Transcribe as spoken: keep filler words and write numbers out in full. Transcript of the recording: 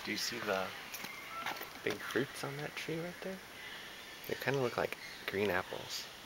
Do you see the big fruits on that tree right there? They kind of look like green apples.